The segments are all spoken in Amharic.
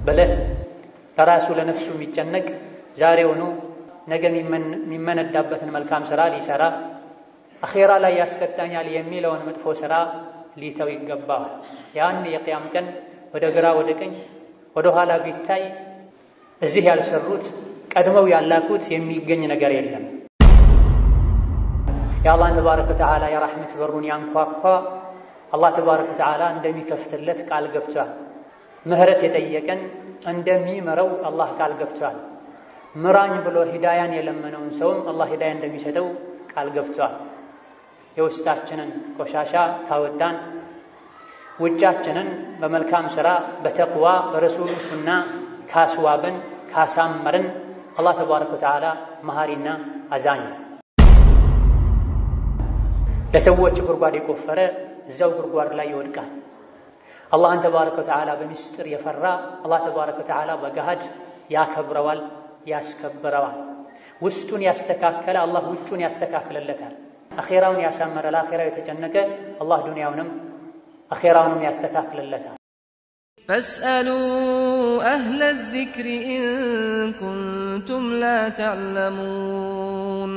በለህ ለራሱ ለነፍሱ የሚጨነቅ ዛሬውኑ ነገ የሚመነዳበትን መልካም ሥራ ሊሰራ አኼራ ላይ ያስቀጣኛል የሚለውን መጥፎ ሥራ ሊተው ይገባዋል። ያን የቅያም ቀን ወደ ግራ ወደ ቀኝ ወደ ኋላ ቢታይ እዚህ ያልሰሩት ቀድመው ያላኩት የሚገኝ ነገር የለም። የአላህን ተባረከ ወተዓላ የራሕመት በሩን ያንኳኳ አላህ ተባረከ ወተዓላ እንደሚከፍትለት ቃል ገብቷል። ምህረት የጠየቀን እንደሚምረው አላህ ቃል ገብቷል። ምራኝ ብሎ ሂዳያን የለመነውን ሰውም አላህ ሂዳያ እንደሚሰጠው ቃል ገብቷል። የውስጣችንን ቆሻሻ ካወጣን ውጫችንን በመልካም ሥራ በተቅዋ በረሱሉ ሱና ካስዋብን ካሳመርን አላህ ተባረከ ወተዓላ መሃሪና አዛኝ። ለሰዎች ጉድጓድ የቆፈረ እዛው ጉድጓድ ላይ ይወድቃል። አላህን ተባረከ ወተዓላ በሚስጥር የፈራ አላህ ተባረከ ወተዓላ በገሃድ ያከብረዋል፣ ያስከብረዋል። ውስጡን ያስተካከለ አላህ ውጩን ያስተካክለለታል። አኼራውን ያሳመረ ለአኼራው የተጨነቀ አላህ ዱንያውንም አኼራውንም ያስተካክለለታል። ፈስአሉ አህለ ዚክሪ ኢን ኩንቱም ላ ተዕለሙን።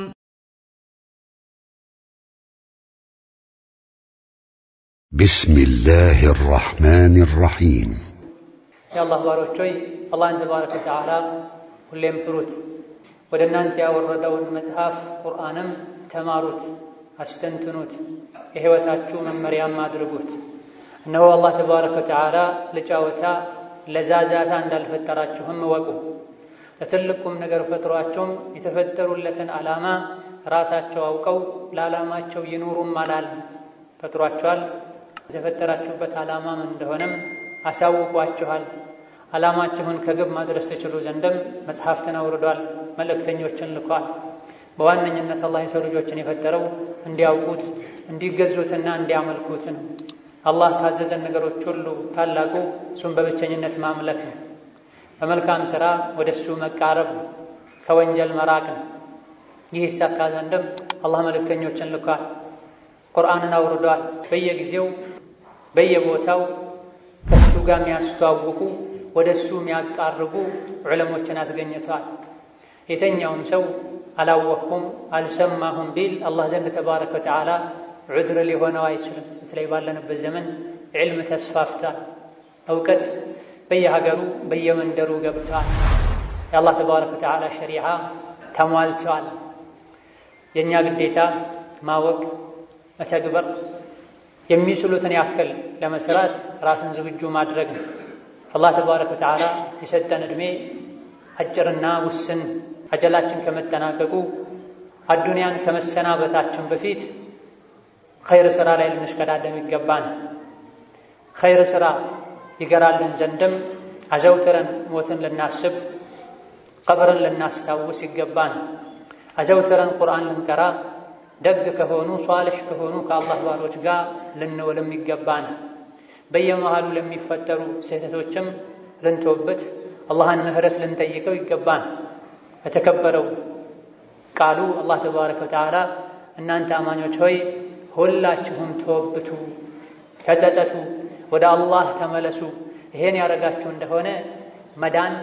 ቢስሚላሂ ረሕማኒ ረሒም። የአላህ ባሮች ሆይ አላህን ተባረከ ወተዓላ ሁሌም ፍሩት። ወደ እናንተ ያወረደውን መጽሐፍ ቁርአንም ተማሩት፣ አስተንትኑት፣ የሕይወታችሁ መመሪያም አድርጉት። እነሆ አላህ ተባረከ ወተዓላ ለጫወታ ለዛዛታ እንዳልፈጠራችሁም እወቁ። ለትልቁም ነገር ፈጥሯቸውም የተፈጠሩለትን ዓላማ ራሳቸው አውቀው ለዓላማቸው ይኑሩም አላል። ፈጥሯቸዋል። የተፈጠራችሁበት ዓላማ ምን እንደሆነም አሳውቋችኋል። ዓላማችሁን ከግብ ማድረስ ትችሉ ዘንድም መጽሐፍትን አውርዷል፣ መልእክተኞችን ልኳል። በዋነኝነት አላህ የሰው ልጆችን የፈጠረው እንዲያውቁት እንዲገዙትና እንዲያመልኩትን አላህ ካዘዘን ነገሮች ሁሉ ታላቁ እሱን በብቸኝነት ማምለክ ነው። በመልካም ሥራ ወደ እሱ መቃረብ ነው። ከወንጀል መራቅ ነው። ይህ ይሳካ ዘንድም አላህ መልእክተኞችን ልኳል፣ ቁርአንን አውርዷል። በየጊዜው በየቦታው ከእሱ ጋር የሚያስተዋውቁ ወደ እሱ የሚያቃርቡ ዑለሞችን አስገኝተዋል። የተኛውም ሰው አላወቅኩም አልሰማሁም ቢል አላህ ዘንድ ተባረከ ወተዓላ ዑድር ሊሆነው አይችልም። በተለይ ባለንበት ዘመን ዕልም ተስፋፍቷል። እውቀት በየሀገሩ በየመንደሩ ገብቷል። የአላህ ተባረከ ወተዓላ ሸሪዓ ተሟልቷል። የእኛ ግዴታ ማወቅ፣ መተግበር፣ የሚችሉትን ያክል ለመስራት ራስን ዝግጁ ማድረግ ነው። አላህ ተባረከ ወተዓላ የሰጠን ዕድሜ አጭርና ውስን፣ አጀላችን ከመጠናቀቁ አዱንያን ከመሰናበታችን በፊት ኸይር ሥራ ላይ ልንሽቀዳደም ይገባን። ኸይር ሥራ ይገራልን ዘንድም አዘውትረን ሞትን ልናስብ፣ ቀብርን ልናስታውስ ይገባን። አዘውትረን ቁርአን ልንቀራ፣ ደግ ከሆኑ ሷልሕ ከሆኑ ከአላህ ባሮች ጋር ልንውልም ይገባን። በየመሃሉ ለሚፈጠሩ ስህተቶችም ልንተውበት፣ አላህን ምህረት ልንጠይቀው ይገባን። በተከበረው ቃሉ አላህ ተባረከ ወተዓላ እናንተ አማኞች ሆይ ሁላችሁም ተወብቱ፣ ተጸጸቱ፣ ወደ አላህ ተመለሱ፣ ይሄን ያደረጋችሁ እንደሆነ መዳን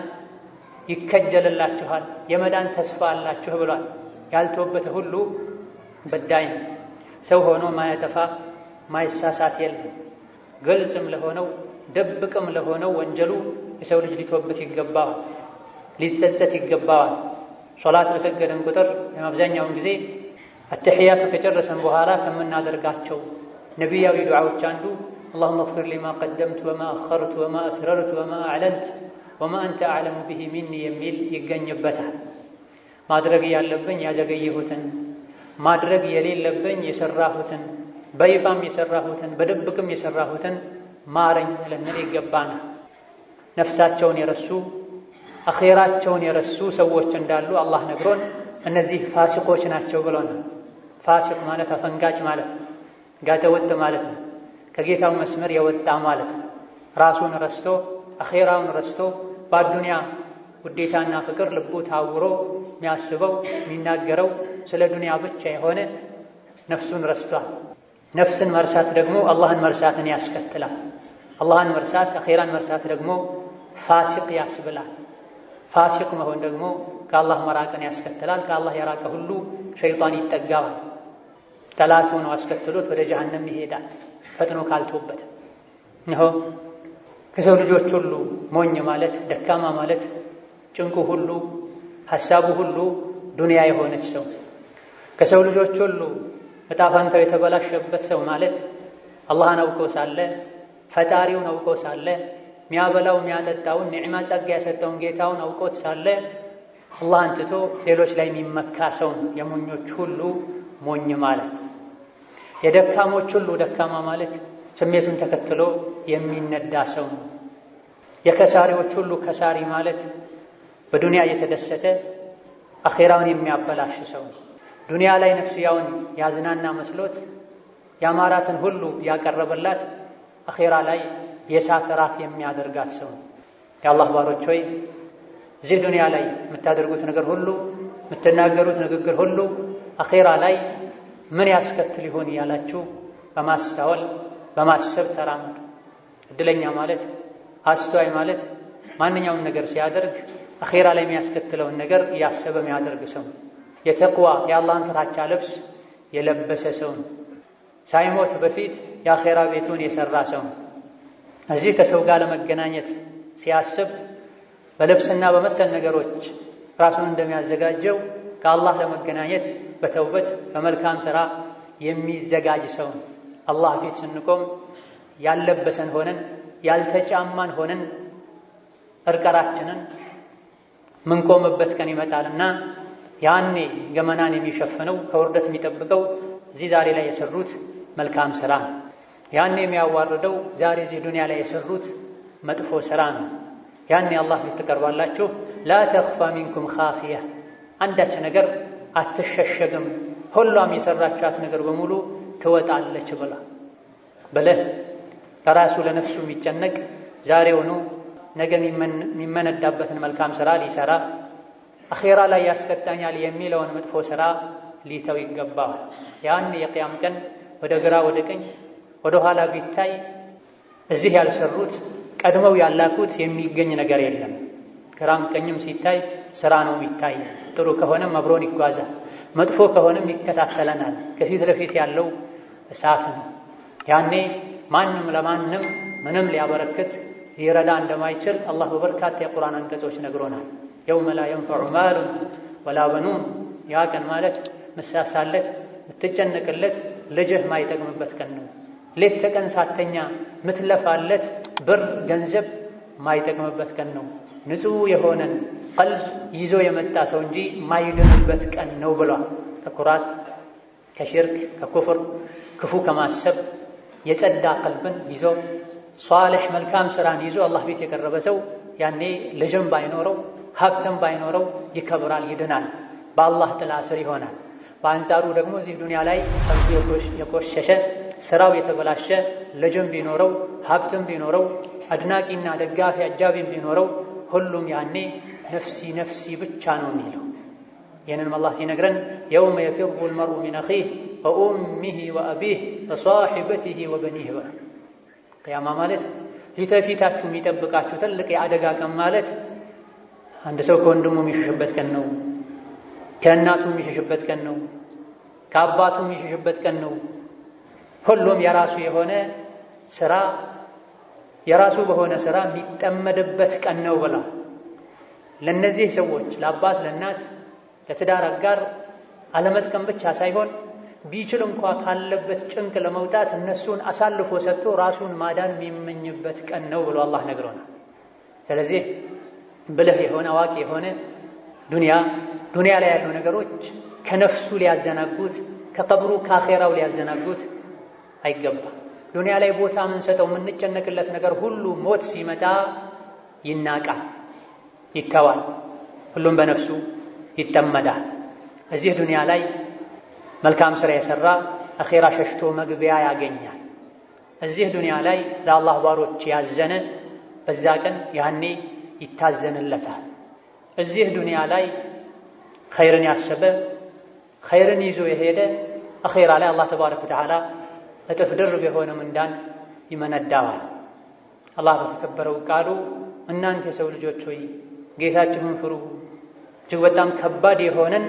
ይከጀልላችኋል፣ የመዳን ተስፋ አላችሁ ብሏል። ያልተወበተ ሁሉ በዳይ ነው። ሰው ሆኖ ማያጠፋ ማይሳሳት የለም። ግልጽም ለሆነው ደብቅም ለሆነው ወንጀሉ የሰው ልጅ ሊተወበት ይገባዋል፣ ሊጸጸት ይገባዋል። ሶላት በሰገደን ቁጥር አብዛኛውን ጊዜ አተሕያቱ ከጨረሰን በኋላ ከምናደርጋቸው ነቢያዊ ዱዓዎች አንዱ አላሁመ እግፊር ሊ ማ ቀደምቱ ወማ አኸርቱ ወማ አስረርቱ ወማ አዕለንት ወማ አንተ አዕለሙ ቢሂ ሚኒ የሚል ይገኝበታል። ማድረግ ያለብኝ ያዘገየሁትን፣ ማድረግ የሌለብኝ የሰራሁትን፣ በይፋም የሰራሁትን በድብቅም የሰራሁትን ማረኝ ልንል ይገባናል። ነፍሳቸውን የረሱ አኼራቸውን የረሱ ሰዎች እንዳሉ አላህ ነግሮን እነዚህ ፋሲቆች ናቸው ብሎናል። ፋሲቅ ማለት አፈንጋጭ ማለት ነው። ጋጠወጥ ማለት ነው። ከጌታው መስመር የወጣ ማለት ነው። ራሱን ረስቶ አኼራውን ረስቶ በአዱንያ ውዴታና ፍቅር ልቡ ታውሮ የሚያስበው የሚናገረው ስለ ዱንያ ብቻ የሆነ ነፍሱን ረስቷል። ነፍስን መርሳት ደግሞ አላህን መርሳትን ያስከትላል። አላህን መርሳት አኼራን መርሳት ደግሞ ፋሲቅ ያስብላል። ፋሲቅ መሆን ደግሞ ከአላህ መራቅን ያስከትላል። ከአላህ የራቀ ሁሉ ሸይጣን ይጠጋዋል። ጠላት ሆኖ አስከትሎት ወደ ጀሃነም ይሄዳል ፈጥኖ ካልተውበት። እነሆ ከሰው ልጆች ሁሉ ሞኝ ማለት ደካማ ማለት ጭንቁ ሁሉ ሐሳቡ ሁሉ ዱንያ የሆነች ሰው፣ ከሰው ልጆች ሁሉ ዕጣ ፈንታው የተበላሸበት ሰው ማለት አላህን አውቆ ሳለ ፈጣሪውን አውቆ ሳለ ሚያበላው ሚያጠጣውን ኒዕማ ጸጋ የሰጠውን ጌታውን አውቆት ሳለ አላህን ትቶ ሌሎች ላይ የሚመካ ሰው የሞኞች ሁሉ ሞኝ ማለት። የደካሞች ሁሉ ደካማ ማለት ስሜቱን ተከትሎ የሚነዳ ሰው ነው። የከሳሪዎች ሁሉ ከሳሪ ማለት በዱንያ እየተደሰተ አኼራውን የሚያበላሽ ሰው ነው። ዱንያ ላይ ነፍስያውን ያዝናና መስሎት ያማራትን ሁሉ ያቀረበላት አኼራ ላይ የእሳት ራት የሚያደርጋት ሰው ነው። የአላህ ባሮች ሆይ እዚህ ዱንያ ላይ የምታደርጉት ነገር ሁሉ የምትናገሩት ንግግር ሁሉ አኼራ ላይ ምን ያስከትል ይሆን እያላችሁ በማስተዋል በማሰብ ተራመዱ። እድለኛ ማለት አስተዋይ ማለት ማንኛውን ነገር ሲያደርግ አኼራ ላይ የሚያስከትለውን ነገር እያሰበ የሚያደርግ ሰው፣ የተቅዋ የአላህን ፍራቻ ልብስ የለበሰ ሰው፣ ሳይሞት በፊት የአኼራ ቤቱን የሰራ ሰው። እዚህ ከሰው ጋር ለመገናኘት ሲያስብ በልብስና በመሰል ነገሮች ራሱን እንደሚያዘጋጀው ከአላህ ለመገናኘት በተውበት በመልካም ሥራ የሚዘጋጅ ሰው። አላህ ፊት ስንቆም ያልለበሰን ሆነን ያልተጫማን ሆነን እርቀራችንን ምንቆምበት ቀን ይመጣልና ያኔ ገመናን የሚሸፍነው ከውርደት የሚጠብቀው እዚህ ዛሬ ላይ የሰሩት መልካም ሥራ ነው። ያኔ የሚያዋርደው ዛሬ እዚህ ዱንያ ላይ የሰሩት መጥፎ ሥራ ነው። ያኔ አላህ ፊት ትቀርባላችሁ። ላ ተኽፋ ሚንኩም ኻፊያ፣ አንዳች ነገር አትሸሸግም፣ ሁሏም የሰራቻት ነገር በሙሉ ትወጣለች ብለህ ለራሱ ለነፍሱ የሚጨነቅ ዛሬውኑ ነገ የሚመነዳበትን መልካም ሥራ ሊሰራ አኼራ ላይ ያስቀጣኛል የሚለውን መጥፎ ሥራ ሊተው ይገባዋል። ያን የቅያም ቀን ወደ ግራ ወደ ቀኝ ወደ ኋላ ቢታይ እዚህ ያልሰሩት ቀድመው ያላኩት የሚገኝ ነገር የለም። ግራም ቀኝም ሲታይ ሥራ ነው የሚታይ። ጥሩ ከሆነም አብሮን ይጓዛል፣ መጥፎ ከሆነም ይከታተለናል። ከፊት ለፊት ያለው እሳት ነው። ያኔ ማንም ለማንም ምንም ሊያበረክት ሊረዳ እንደማይችል አላህ በበርካታ የቁርአን አንቀጾች ነግሮናል። የውመ ላ የንፈዑ ማሉን ወላ በኑን፣ ያ ቀን ማለት ምሳሳለት ምትጨነቅለት ልጅህ ማይጠቅምበት ቀን ነው። ሌት ተቀን ሳተኛ ምትለፋለት ብር ገንዘብ ማይጠቅምበት ቀን ነው። ንጹሕ የሆነን ቀልብ ይዞ የመጣ ሰው እንጂ ማይድንበት ቀን ነው ብሏል። ከኩራት ከሽርክ ከኩፍር ክፉ ከማሰብ የጸዳ ቀልብን ይዞ ሷልሕ መልካም ሥራን ይዞ አላህ ፊት የቀረበ ሰው ያኔ ልጅም ባይኖረው ሀብትም ባይኖረው ይከብራል፣ ይድናል፣ በአላህ ጥላ ስር ይሆናል። በአንጻሩ ደግሞ እዚህ ዱንያ ላይ ቀልቡ የቆሸሸ ሥራው የተበላሸ ልጅም ቢኖረው ሀብትም ቢኖረው አድናቂና ደጋፊ አጃቢም ቢኖረው ሁሉም ያኔ ነፍሲ ነፍሲ ብቻ ነው የሚለው። ይህንንም አላህ ሲነግረን የውመ የፊሩ ልመርኡ ሚን አኺህ ወኡሚህ ወአቢህ ወሷሒበቲህ ወበኒህ ብሏል። ቅያማ ማለት ፊት ለፊታችሁ የሚጠብቃችሁ ትልቅ የአደጋ ቀን ማለት አንድ ሰው ከወንድሙ የሚሸሽበት ቀን ነው፣ ከእናቱ የሚሸሽበት ቀን ነው፣ ከአባቱ የሚሸሽበት ቀን ነው። ሁሉም የራሱ የሆነ ሥራ የራሱ በሆነ ሥራ የሚጠመድበት ቀን ነው ብላ ለእነዚህ ሰዎች ለአባት ለእናት ለትዳር አጋር አለመጥቀም ብቻ ሳይሆን ቢችል እንኳ ካለበት ጭንቅ ለመውጣት እነሱን አሳልፎ ሰጥቶ ራሱን ማዳን የሚመኝበት ቀን ነው ብሎ አላህ ነግሮናል። ስለዚህ ብልህ የሆነ አዋቂ የሆነ ዱንያ ላይ ያሉ ነገሮች ከነፍሱ ሊያዘናጉት ከቀብሩ ከአኼራው ሊያዘናጉት አይገባ። ዱንያ ላይ ቦታ የምንሰጠው የምንጨነቅለት ነገር ሁሉ ሞት ሲመጣ ይናቃል፣ ይተዋል፣ ሁሉም በነፍሱ ይጠመዳል። እዚህ ዱንያ ላይ መልካም ሥራ የሠራ አኼራ ሸሽቶ መግቢያ ያገኛል። እዚህ ዱንያ ላይ ለአላህ ባሮች ያዘነ በዛ ቀን ያኔ ይታዘንለታል። እዚህ ዱንያ ላይ ኸይርን ያሰበ ኸይርን ይዞ የሄደ አኼራ ላይ አላህ ተባረከ ወተዓላ እጥፍ ድርብ የሆነ ምንዳን ይመነዳዋል። አላህ በተከበረው ቃሉ እናንተ የሰው ልጆች ሆይ ጌታችሁን ፍሩ። እጅግ በጣም ከባድ የሆነን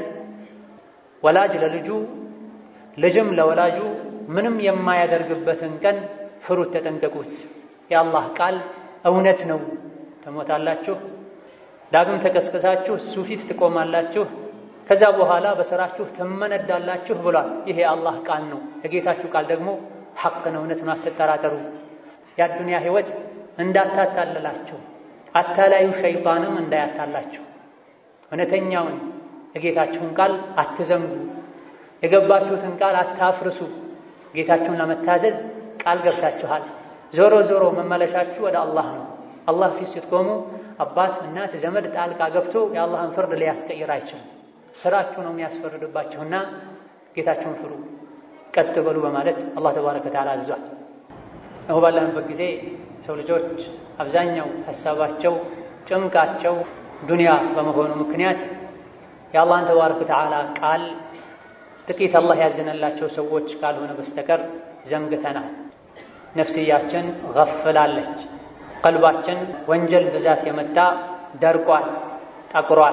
ወላጅ ለልጁ ልጅም ለወላጁ ምንም የማያደርግበትን ቀን ፍሩት፣ ተጠንቀቁት። የአላህ ቃል እውነት ነው። ትሞታላችሁ፣ ዳግም ተቀስቅሳችሁ እሱ ፊት ትቆማላችሁ፣ ከዛ በኋላ በሥራችሁ ትመነዳላችሁ ብሏል። ይሄ የአላህ ቃል ነው። የጌታችሁ ቃል ደግሞ ሐቅ ነው፣ እውነት ነው። አትጠራጠሩ። የአዱንያ ሕይወት እንዳታታለላችሁ፣ አታላዩ ሸይጣንም እንዳያታላችሁ። እውነተኛውን የጌታችሁን ቃል አትዘንጉ፣ የገባችሁትን ቃል አታፍርሱ። ጌታችሁን ለመታዘዝ ቃል ገብታችኋል። ዞሮ ዞሮ መመለሻችሁ ወደ አላህ ነው። አላህ ፊት ስትቆሙ አባት፣ እናት፣ ዘመድ ጣልቃ ገብቶ የአላህን ፍርድ ሊያስቀይር አይችልም። ስራችሁ ነው የሚያስፈርድባችሁና ጌታችሁን ፍሩ፣ ቀጥ በሉ በማለት አላህ ተባረከ ወተዓላ አዟል። አሁን ባለንበት ጊዜ ሰው ልጆች አብዛኛው ሐሳባቸው ጭንቃቸው ዱንያ በመሆኑ ምክንያት የአላህን ተባረከ ወተዓላ ቃል ጥቂት አላህ ያዘነላቸው ሰዎች ካልሆነ በስተቀር ዘንግተናል። ነፍስያችን ገፍላለች። ቀልባችን ወንጀል ብዛት የመጣ ደርቋል፣ ጠቁሯል።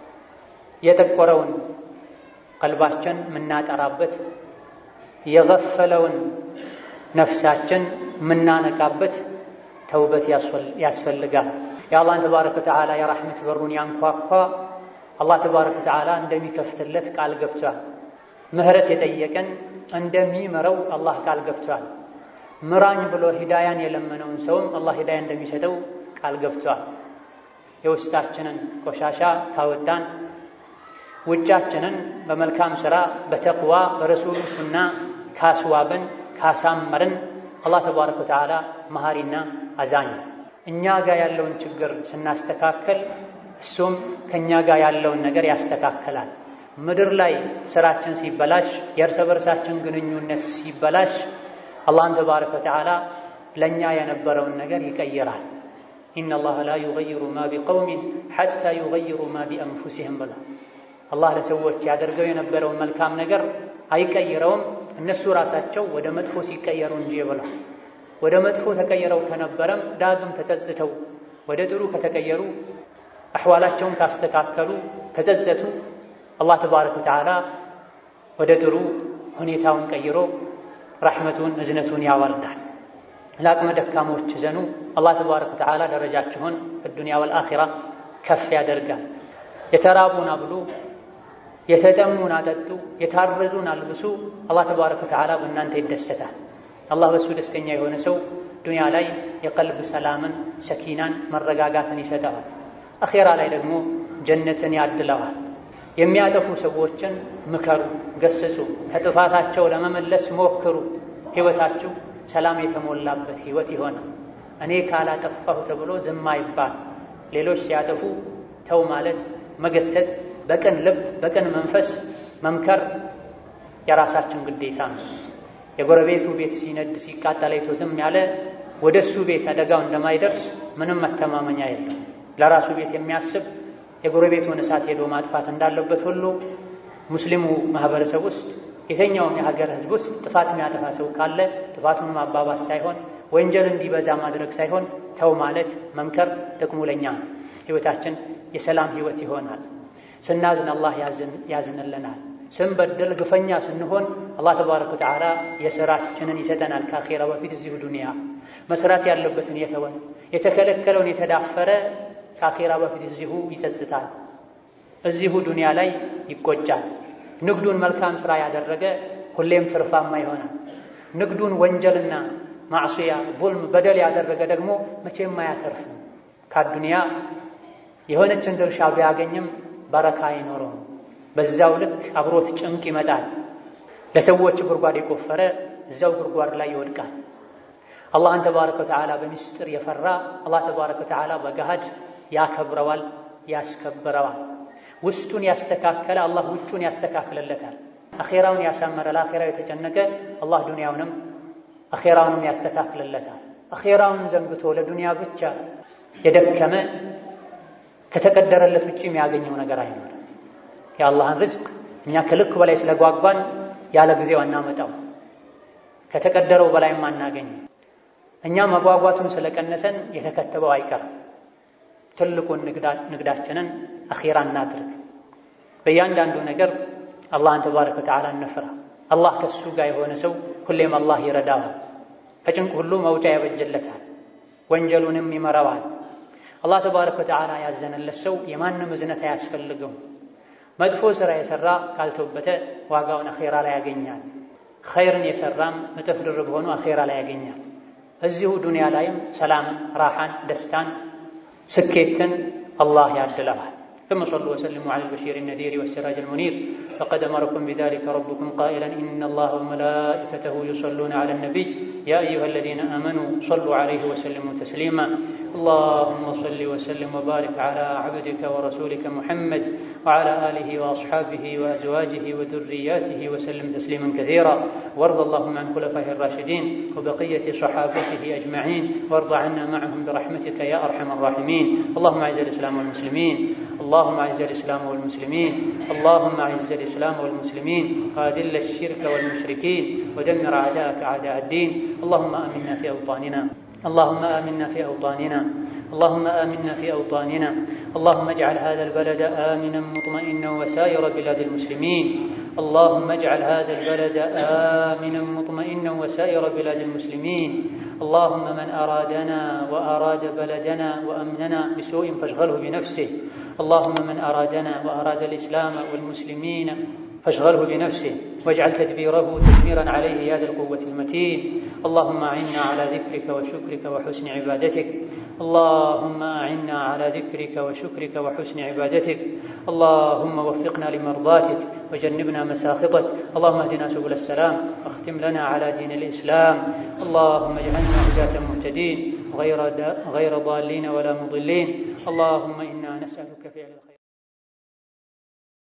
የጠቆረውን ቀልባችን ምናጠራበት፣ የገፈለውን ነፍሳችን ምናነቃበት ተውበት ያስፈልጋል። የአላህን ተባረከ ወተዓላ የራሕመት በሩን ያንኳኳ አላህ ተባረከ ወተዓላ እንደሚከፍትለት ቃል ገብቷል። ምህረት የጠየቀን እንደሚምረው አላህ ቃል ገብቷል። ምራኝ ብሎ ሂዳያን የለመነውን ሰውም አላህ ሂዳያ እንደሚሰጠው ቃል ገብቷል። የውስጣችንን ቆሻሻ ካወጣን፣ ውጫችንን በመልካም ሥራ በተቅዋ በረሱሉ ሱና ካስዋብን ካሳመርን አላህ ተባረከ ወተዓላ መሃሪና አዛኝ። እኛ ጋር ያለውን ችግር ስናስተካከል እሱም ከእኛ ጋር ያለውን ነገር ያስተካከላል። ምድር ላይ ስራችን ሲበላሽ፣ የእርስ በርሳችን ግንኙነት ሲበላሽ አላህን ተባረከ ወተዓላ ለእኛ የነበረውን ነገር ይቀይራል። ኢነላህ ላ ዩገይሩ ማ ቢቀውሚን ሐታ ዩገይሩ ማ ቢአንፉሲህም ብላ አላህ ለሰዎች ያደርገው የነበረውን መልካም ነገር አይቀይረውም እነሱ ራሳቸው ወደ መጥፎ ሲቀየሩ እንጂ ብላ። ወደ መጥፎ ተቀየረው ከነበረም ዳግም ተጸጽተው ወደ ጥሩ ከተቀየሩ፣ አሕዋላቸውን ካስተካከሉ፣ ተጸጸቱ፣ አላህ ተባረከ ወተዓላ ወደ ጥሩ ሁኔታውን ቀይሮ ረሕመቱን እዝነቱን ያወርዳል። ለአቅመ ደካሞች ዘኑ፣ አላህ ተባረከ ወተዓላ ደረጃችሁን በዱንያ ወልአኺራ ከፍ ያደርጋል። የተራቡን አብሉ፣ የተጠሙን አጠጡ፣ የታረዙን አልብሱ። አላህ ተባረከ ወተዓላ በእናንተ ይደሰታል። አላህ በሱ ደስተኛ የሆነ ሰው ዱንያ ላይ የቀልብ ሰላምን፣ ሰኪናን፣ መረጋጋትን ይሰጠዋል። አኼራ ላይ ደግሞ ጀነትን ያድለዋል። የሚያጠፉ ሰዎችን ምከሩ፣ ገስጹ፣ ከጥፋታቸው ለመመለስ ሞክሩ። ሕይወታችሁ ሰላም የተሞላበት ሕይወት ይሆናል። እኔ ካላጠፋሁ ተብሎ ዝም አይባል። ሌሎች ሲያጠፉ ተው ማለት፣ መገሰጽ፣ በቅን ልብ በቅን መንፈስ መምከር የራሳችን ግዴታ ነው። የጎረቤቱ ቤት ሲነድ ሲቃጠል አይቶ ዝም ያለ ወደ እሱ ቤት አደጋው እንደማይደርስ ምንም መተማመኛ የለም። ለራሱ ቤት የሚያስብ የጎረቤቱን እሳት ሄዶ ማጥፋት እንዳለበት ሁሉ ሙስሊሙ ማህበረሰብ ውስጥ የተኛውም የሀገር ህዝብ ውስጥ ጥፋት የሚያጠፋ ሰው ካለ ጥፋቱን ማባባስ ሳይሆን ወንጀል እንዲበዛ ማድረግ ሳይሆን ተው ማለት መምከር ጥቅሙ ለኛ ነው። ህይወታችን የሰላም ህይወት ይሆናል። ስናዝን አላህ ያዝንልናል። ስንበደል ግፈኛ ስንሆን አላህ ተባረከ ወተዓላ የሥራችንን ይሰጠናል። ከአኼራ በፊት እዚሁ ዱንያ መስራት ያለበትን የተወን የተከለከለውን የተዳፈረ ከአኼራ በፊት እዚሁ ይጸጽታል። እዚሁ ዱንያ ላይ ይቆጫል። ንግዱን መልካም ሥራ ያደረገ ሁሌም ትርፋማ ይሆናል። ንግዱን ወንጀልና ማዕሲያ፣ ዙልም፣ በደል ያደረገ ደግሞ መቼም አያተርፍም። ከዱንያ የሆነችን ድርሻ ቢያገኝም በረካ አይኖረውም። በዛው ልክ አብሮት ጭንቅ ይመጣል። ለሰዎች ጉድጓድ የቆፈረ እዛው ጉድጓድ ላይ ይወድቃል። አላህን ተባረከ ወተዓላ በሚስጥር የፈራ አላህ ተባረከ ወተዓላ በገሃድ ያከብረዋል፣ ያስከብረዋል። ውስጡን ያስተካከለ አላህ ውጩን ያስተካክለለታል። አኼራውን ያሳመረ ለአኼራው የተጨነቀ አላህ ዱንያውንም አኼራውንም ያስተካክለለታል። አኼራውን ዘንግቶ ለዱንያ ብቻ የደከመ ከተቀደረለት ውጭ የሚያገኘው ነገር አይኖርም። የአላህን ርዝቅ እኛ ከልክ በላይ ስለጓጓን ያለ ጊዜው አናመጣው፣ ከተቀደረው በላይም አናገኝ። እኛ መጓጓቱን ስለቀነሰን የተከተበው አይቀርም። ትልቁን ንግዳችንን አኺራ እናድርግ። በእያንዳንዱ ነገር አላህን ተባረከ ወተዓላ እንፍራ። አላህ ከሱ ጋር የሆነ ሰው ሁሌም አላህ ይረዳዋል፣ ከጭንቅ ሁሉ መውጫ ያበጀለታል፣ ወንጀሉንም ይመራዋል። አላህ ተባረከ ወተዓላ ያዘነለት ሰው የማንም እዝነት አያስፈልገው። መጥፎ ሥራ የሠራ ካልተወበተ ዋጋውን አኺራ ላይ ያገኛል። ኸይርን የሠራም እጥፍ ድርብ ሆኖ አኺራ ላይ ያገኛል። እዚሁ ዱንያ ላይም ሰላምን፣ ራሓን፣ ደስታን፣ ስኬትን አላህ ያድለዋል። ثم صلوا وسلموا على البشير النذير والسراج المنير فقد أمركم بذلك ربكم قائلا إن الله وملائكته يصلون على النبي يا أيها الذين آمنوا صلوا عليه وسلموا تسليما اللهم صل وسلم وبارك على عبدك ورسولك محمد وعلى آله وأصحابه وأزواجه وذرياته وسلم تسليما كثيرا وارض اللهم عن خلفائه الراشدين وبقية صحابته أجمعين وارض عنا معهم برحمتك يا أرحم الراحمين اللهم أعز الإسلام والمسلمين اللهم أعز الإسلام والمسلمين اللهم أعز الإسلام والمسلمين وأذل الشرك والمشركين ودمر أعداءك أعداء الدين اللهم آمنا في أوطاننا اللهم آمنا في أوطاننا اللهم آمنا في أوطاننا اللهم اجعل هذا البلد آمنا مطمئنا وسائر بلاد المسلمين اللهم اجعل هذا البلد آمنا مطمئنا وسائر بلاد المسلمين اللهم من أرادنا وأراد بلدنا وأمننا بسوء فاشغله بنفسه اللهم من أرادنا وأراد الإسلام والمسلمين فاشغله بنفسه واجعل تدبيره تدميرا عليه يا ذا القوة المتين اللهم أعنا على ذكرك وشكرك وحسن عبادتك اللهم أعنا على ذكرك وشكرك وحسن عبادتك اللهم وفقنا لمرضاتك وجنبنا مساخطك اللهم اهدنا سبل السلام واختم لنا على دين الإسلام اللهم اجعلنا هداة مهتدين غير ضالين ولا مضلين اللهم إنا نسألك فعل الخير